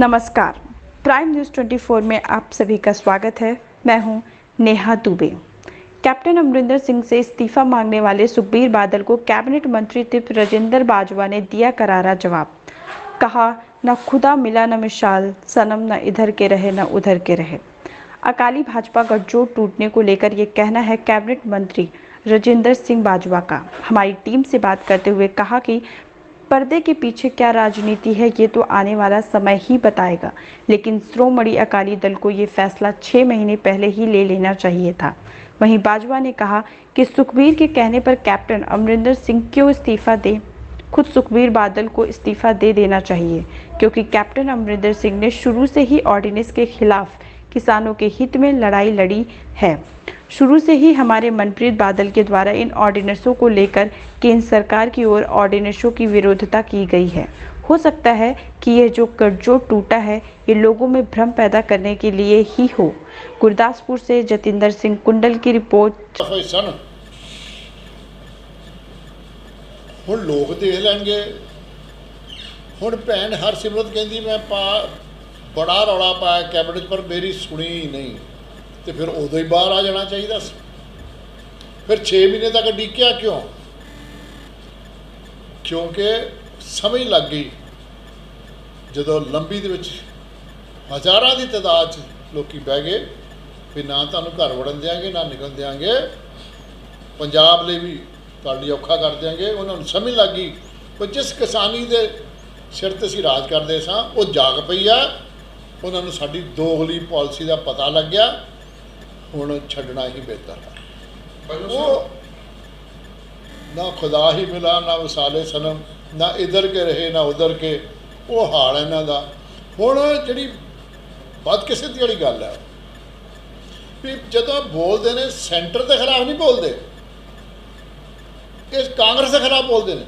नमस्कार, prime news 24 में आप सभी का स्वागत है। मैं हूं नेहा दुबे। कैप्टन अमरिंदर सिंह से इस्तीफा मांगने वाले सुखबीर बादल को कैबिनेट मंत्री तिप राजेंद्र बाजवा ने दिया करारा जवाब। कहा, न खुदा मिला न मिसाल सनम, न इधर के रहे न उधर के रहे। अकाली भाजपा गठजोड़ टूटने को लेकर ये कहना है कैबिनेट मंत्री राजेंद्र सिंह बाजवा का। हमारी टीम से बात करते हुए कहा कि पर्दे के पीछे क्या राजनीति है ये तो आने वाला समय ही बताएगा, लेकिन श्रोमणी अकाली दल को ये फैसला 6 महीने पहले ही ले लेना चाहिए था। वहीं बाजवा ने कहा कि सुखबीर के कहने पर कैप्टन अमरिंदर सिंह क्यों इस्तीफा दें। खुद सुखबीर बादल को इस्तीफा दे देना चाहिए, क्योंकि कैप्टन अमरिंदर सिंह ने शुरू से ही ऑर्डिनेंस के खिलाफ किसानों के हित में लड़ाई लड़ी है। शुरू से ही हमारे मनप्रीत बादल के द्वारा इन ऑर्डिनेंसों को लेकर केंद्र सरकार की ओर ऑर्डिनेंसों की विरोधता की गई है। हो सकता है कि यह जो गठजोड़ टूटा है ये लोगों में भ्रम पैदा करने के लिए ही हो। गुरदासपुर से जतिंदर सिंह कुंडल की रिपोर्ट। हुण लोग देख लैणगे। हुण भैन हरसिमरत कहंदी मैं बड़ा रौला पाया कैबिनेट पर, मेरी सुनी ही नहीं, तो फिर उदों ही बाहर आ जाना चाहिए। फिर 6 महीने तक डिक्या क्यों? क्योंकि समझ लग गई जो लंबी दे विच हज़ारां की तादाद लोग बह गए भी ना तुहानूं घर वड़न देंगे ना निकल देंगे, पंजाब लिए भी तुहाडी औखा कर देंगे। उन्होंने समझ लग गई कि जिस किसानी के सिर ते असीं राज करते सां वो जाग पई आ। उन्होंने साडी दोगली पॉलिसी का पता लग गया। हुण छड्डना ही बेहतर है। वो ना खुदा ही मिला ना वसाले सनम, ना इधर के रहे ना उधर के, वो हाल है इन्हां दा। हुण जिहड़ी बदकिस्मती वाली गल है भी जदों बोलते हैं सेंटर के खिलाफ नहीं बोलते, इस कांग्रेस के खिलाफ बोलते हैं,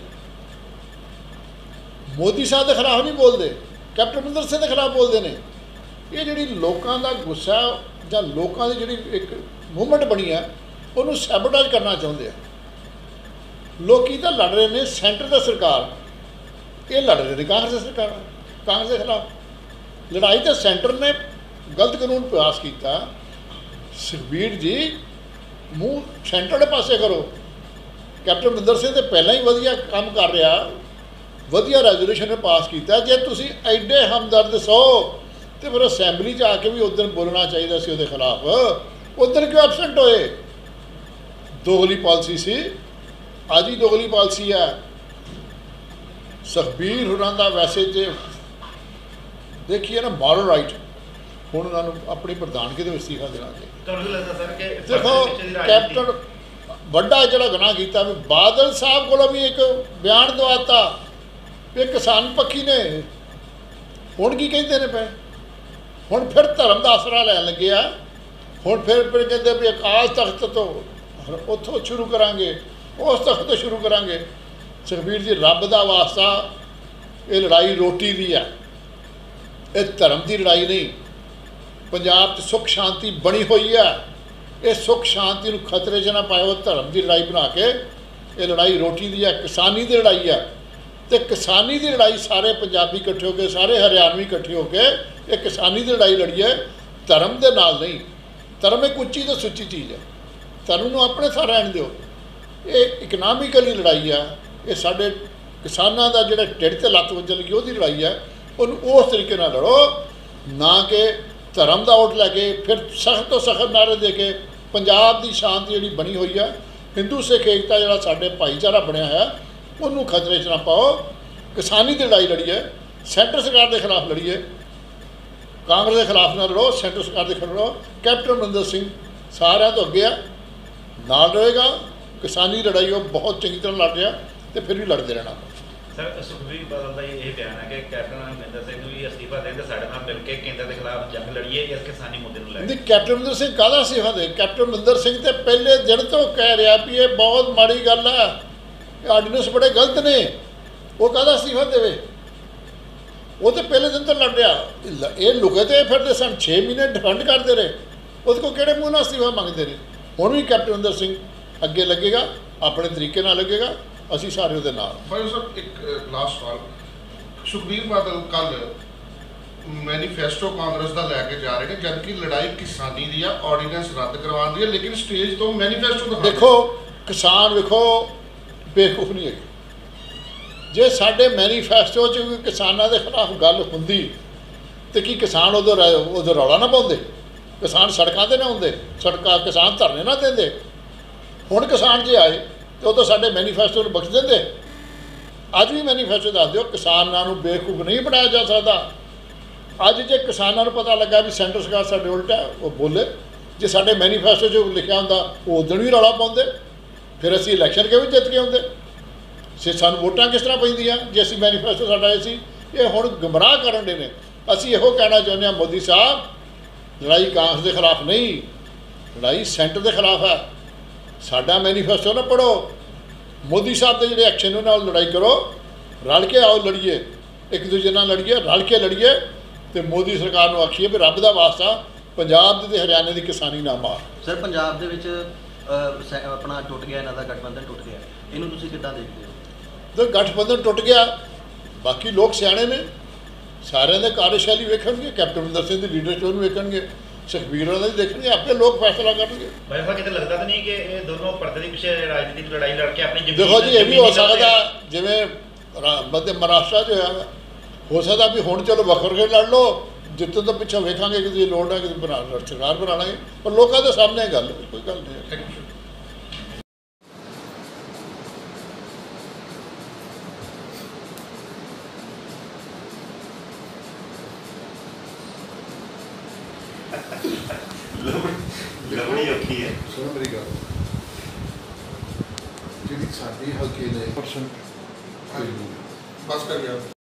मोदी साहब के खिलाफ नहीं बोलते, कैप्टन अमरिंदर सिंह के खिलाफ बोलते हैं। ये जिहड़ी लोकां दा गुस्सा ਜਾਂ लोगों की जी एक मूवमेंट बनी है उन्होंने सैबोटाज करना चाहते हैं। लोग तो लड़ रहे हैं सेंटर का सरकार, ये लड़ रहे हैं कांग्रेस सरकार, कांग्रेस के खिलाफ लड़ाई। तो सेंटर ने गलत कानून पास किया। सुखबीर जी मूँह सेंटर के पासे करो। कैप्टन अमरिंदर सिंह तो पहला ही वधिया काम कर रहा, वधिया रेजोल्यूशन पास किया। जे तुसीं एडे हमदर्द सो तो फिर असैंबली आके भी उस दिन बोलना चाहिए सी उसके खिलाफ। उस दिन क्यों एबसेंट होए? दोगली पॉलिसी सी, अज ही दोगली पॉलिसी है। सुखबीर होरां दा वैसे तो देखिए ना मॉरल राइट, हुण उन्होंने अपनी प्रधानगी के इस्तीफा देना चाहिए। देखो कैप्टन वड्डा जिहड़ा गुनाह किया भी बादल साहब को भी एक बयान दवाता भी किसान पक्षी ने, हुण की कहते हैं पे हुण फिर धर्म का आसरा लैन लगे आ। हुण फिर कहते भी अकाल तख्त तो उत्थों शुरू करांगे, उस तख्त तो शुरू करांगे। सुखबीर जी रब का वास्ता ये लड़ाई रोटी की है, ये धर्म की लड़ाई नहीं। पंजाब सुख शांति बनी हुई है, ये सुख शांति को खतरे च ना पाओ। धर्म की लड़ाई बना के ये लड़ाई रोटी की है, किसानी की लड़ाई है। तो किसानी की लड़ाई सारे पंजाबी इकट्ठे होकर, सारे हरियाणवी इकट्ठे होकर ये किसानी की लड़ाई लड़ी है, धर्म के नाल नहीं। धर्म एक उच्ची तो सुच्ची चीज़ है, धर्म को अपने साथ रहने दो। ये इकनॉमिकली लड़ाई है, ये साढ़े किसानों का जो ढिड से लत्त वजन लगी वो लड़ाई है। उन्होंने उस तरीके लड़ो, ना कि धर्म का वोट लैके फिर सख्त तो सख्त नारे दे के पंजाब की शांति जी बनी हुई है, हिंदू सिख एकता जो साढ़े भाईचारा बनया है उन्होंने खतरे च ना पाओ। किसानी की लड़ाई लड़ी है, सेंटर सरकार के खिलाफ लड़ी है, कांग्रेस के खिलाफ ना लड़ो, सेंटर सरकार के खिलाफ लड़ो। कैप्टन अमरिंदर सिंह सारे तो अगे नाल रहेगा। किसानी लड़ाई वो बहुत चंगी तरह लड़ रहा तो फिर भी लड़ते रहना। सर सुखबीर बादल का यह बयान है कि कैप्टन अमरिंदर सिंह को भी इस्तीफा दें, साढ़े नाल मिलकर केंद्र के खिलाफ जंग लड़िए इस किसानी मुद्दे को लेकर। कैप्टन अमरिंदर सिंह काहदा इस्तीफा दे? कैप्टन अमरिंदर सिंह तो पहले दिन तो कह रहा भी ये बहुत माड़ी गल है, ऑर्डिनेंस बड़े गलत ने, वो काहदा इस्तीफा देवे? वो तो पहले दिन तो लड़ रहा। ये लुके तो फिरते सन, 6 महीने डिफेंड करते रहे, उसको किहड़े मूँह नाल इस्तीफा मंगते हैं। हुण भी कैप्टन अमरिंदर सिंह अगे लगेगा, अपने तरीके नाल लगेगा, असीं सारे उहदे नाल। भाई साहब एक लास्ट सवाल, सुखबीर बादल कल ਮੈਨੀਫੈਸਟੋ ਕਾਂਗਰਸ ਦਾ ਲੈ ਕੇ ਜਾ ਰਹੇ ਨੇ, ਜਦਕਿ ਲੜਾਈ ਕਿਸਾਨੀ ਦੀ ਆ, ਆਰਡੀਨੈਂਸ ਰੱਦ ਕਰਵਾਉਣ ਦੀ ਹੈ, ਲੇਕਿਨ ਸਟੇਜ ਤੋਂ ਮੈਨੀਫੈਸਟੋ ਦਿਖਾ ਦੇਖੋ ਕਿਸਾਨ ਵੇਖੋ ਬੇਵਕੂਫ ਨਹੀਂ ਹੈਗੇ। ਜੇ ਸਾਡੇ ਮੈਨੀਫੈਸਟੋ 'ਚ ਵੀ ਕਿਸਾਨਾਂ ਦੇ ਖਿਲਾਫ ਗੱਲ ਹੁੰਦੀ ਤੇ ਕੀ ਕਿਸਾਨ ਉਦੋਂ ਰੌਲਾ ਨਾ ਪਾਉਂਦੇ? ਕਿਸਾਨ ਸੜਕਾਂ 'ਤੇ ਨਾ ਹੁੰਦੇ, ਸੜਕਾਂ ਕਿਸਾਨ ਧਰਨੇ ਨਾ ਦਿੰਦੇ। ਹੁਣ ਕਿਸਾਨ ਜੇ ਆਏ ਤੇ ਉਦੋਂ ਸਾਡੇ ਮੈਨੀਫੈਸਟੋ ਨੂੰ ਬਖਸ਼ ਦਿੰਦੇ। ਅੱਜ ਵੀ ਮੈਨੀਫੈਸਟੋ ਦੱਸ ਦਿਓ, ਕਿਸਾਨਾਂ ਨੂੰ ਬੇਵਕੂਫ ਨਹੀਂ ਬਣਾਇਆ ਜਾ ਸਕਦਾ। ਅੱਜ ਜੇ ਕਿਸਾਨਾਂ ਨੂੰ ਪਤਾ ਲੱਗਾ ਵੀ ਸੈਂਟਰ ਸਰਕਾਰ ਸਾਡੇ ਉਲਟ ਹੈ, ਉਹ ਬੋਲੇ। ਜੇ ਸਾਡੇ ਮੈਨੀਫੈਸਟੋ 'ਚ ਲਿਖਿਆ ਹੁੰਦਾ ਉਹ ਉਦੋਂ ਵੀ ਰੌਲਾ ਪਾਉਂਦੇ, ਫਿਰ ਅਸੀਂ ਇਲੈਕਸ਼ਨ ਕਿਉਂ ਜਿੱਤ ਕੇ ਆਉਂਦੇ? ਸਾਨੂੰ ਵੋਟਾਂ ਕਿਸ ਤਰ੍ਹਾਂ ਪੈਂਦੀਆਂ ਜੇ ਅਸੀਂ ਮੈਨੀਫੈਸਟੋ ਸਾਡਾ ਇਹ ਸੀ? ਇਹ ਹੁਣ ਗੁੰਮਰਾਹ ਕਰਨ ਦੇ ਨੇ। ਅਸੀਂ ਇਹੋ ਕਹਿਣਾ ਚਾਹੁੰਦੇ ਹਾਂ, ਮੋਦੀ ਸਾਹਿਬ, ਲੜਾਈ ਕਾਂਗਰਸ ਦੇ ਖਿਲਾਫ ਨਹੀਂ, ਲੜਾਈ ਸੈਂਟਰ ਦੇ ਖਿਲਾਫ ਹੈ। ਸਾਡਾ ਮੈਨੀਫੈਸਟੋ ਨਾ ਪੜ੍ਹੋ, ਮੋਦੀ ਸਾਹਿਬ ਦੇ ਜਿਹੜੇ ਐਕਸ਼ਨ ਨਾਲ ਲੜਾਈ ਕਰੋ, ਰਲ ਕੇ ਆਓ ਲੜੀਏ, ਇੱਕ ਦੂਜੇ ਨਾਲ ਲੜੀਏ, ਰਲ ਕੇ ਲੜੀਏ ਤੇ ਮੋਦੀ ਸਰਕਾਰ ਨੂੰ ਆਖੀਏ ਵੀ ਰੱਬ ਦਾ ਵਾਸਤਾ ਪੰਜਾਬ ਦੇ ਤੇ ਹਰਿਆਣੇ ਦੀ ਕਿਸਾਨੀ ਨਾ ਮਾਰ। ਸਰ ਪੰਜਾਬ ਦੇ ਵਿੱਚ ਆਪਣਾ ਟੁੱਟ ਗਿਆ, ਇਹਨਾਂ ਦਾ ਗਠਬੰਧਨ ਟੁੱਟ ਗਿਆ, ਇਹਨੂੰ ਤੁਸੀਂ ਕਿੱਦਾਂ ਦੇਖਦੇ ਹੋ? ਤੇ ਗਠਬੰਧਨ ਟੁੱਟ ਗਿਆ, ਬਾਕੀ ਲੋਕ ਸਿਆਣੇ ਨੇ, ਸਾਰਿਆਂ ਦੇ ਕਾਰਜਸ਼ੈਲੀ ਵੇਖਣਗੇ, ਕੈਪਟਨ ਅਮਰਿੰਦਰ ਸਿੰਘ ਦੀ ਲੀਡਰਸ਼ਿਪ ਨੂੰ ਵੇਖਣਗੇ, ਸੁਖਬੀਰ ਉਹਨਾਂ ਦੀ ਦੇਖਣਗੇ, ਆਪੇ ਲੋਕ ਫੈਸਲਾ ਕਰਨਗੇ। ਵੈਸੇ ਕਿਤੇ ਲੱਗਦਾ ਤਾਂ ਨਹੀਂ ਕਿ ਇਹ ਦੋਨੋਂ ਪਰਦੇ ਦੇ ਪਿੱਛੇ ਰਾਜਨੀਤਿਕ ਲੜਾਈ ਲੜ ਕੇ ਆਪਣੀ ਜ਼ਮੀਨ ਦੇਖੋ ਜੀ, ਇਹ ਵੀ ਹੋ ਸਕਦਾ ਜਿਵੇਂ ਮੱਧ ਮਹਾਰਾਸ਼ਟਰ 'ਚ ਹੋਇਆ, ਹੋ ਸਕਦਾ ਵੀ ਹੁਣ ਚਲੋ ਵੱਖਰ ਕੇ ਲੜ ਲਓ, ਜਿੱਤੋਂ ਤੋਂ ਪਿੱਛੇ ਵੇਖਾਂਗੇ ਕਿ ਜੇ ਲੋੜ ਹੈ ਕਿ ਸਰਕਾਰ ਬਣਾ ਲਾਂਗੇ, ਪਰ ਲੋਕਾਂ ਦੇ ਸਾਹਮਣੇ ਗੱਲ ਕੋਈ ਗੱਲ ਨਹੀਂ ਹੈ। Thank you. ਲਵਣੀ ਔਖੀ ਹੈ। ਸੁਣੋ ਮੇਰੀ ਗੱਲ, ਜਿਹੜੀ ਸਾਡੀ ਹਲਕੇ ਨੇ ਪਰਸੈਂਟ ਬਸ ਕਰ ਗਿਆ।